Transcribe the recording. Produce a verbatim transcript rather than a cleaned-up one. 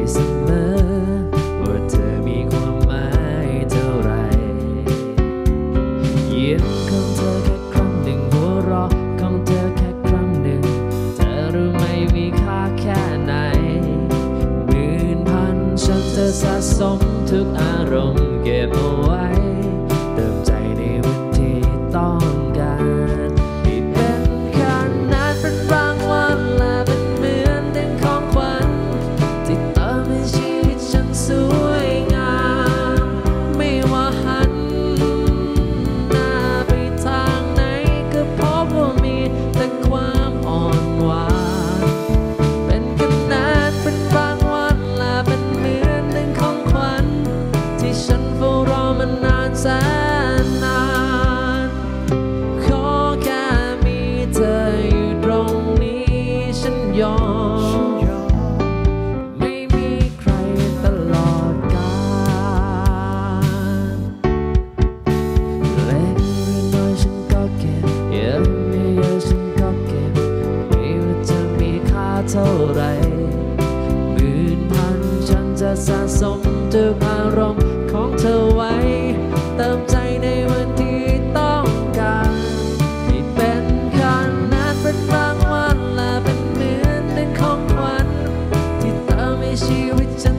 เสมอว่าเธอมีความหมายเท่าไรยิ้มของเธอแค่ครั้งหนึ่งหัวเราะของเธอแค่ครั้งหนึ่งเธอรู้ไหมมีค่าแค่ไหนหมื่นพันฉันจะสะสมทุกอารมณ์เก็บเอาไว้เติมใจในวันที่ต้องการที่เป็นขนาดเป็นรางวัลและเป็นเหมือนดังของขวัญที่เติมให้ชีวิตฉันสวยงามไม่ว่าหันหน้าไปทางไหนก็พบว่ามีแต่ความอ่อนหวานเป็นขนาดเป็นรางวัลและเป็นเหมือนดังของขวัญที่ฉันเฝ้ารอมานานแสนนานขอแค่มีเธออยู่ตรงนี้ฉันยอมไม่มีใครตลอดกาลเล็กหรือน้อยฉันก็เก็บเยอะไม่เยอะฉันก็เก็บไม่ว่าจะมีค่าเท่าไรหมื่นพันฉันจะสะสมทุกอารมณ์ของเธอไว้เติมใจในวันที่ต้องการที่เป็นขนาดเป็นรางวัลและเป็นเหมือนดังของขวัญที่เติมให้ชีวิตฉัน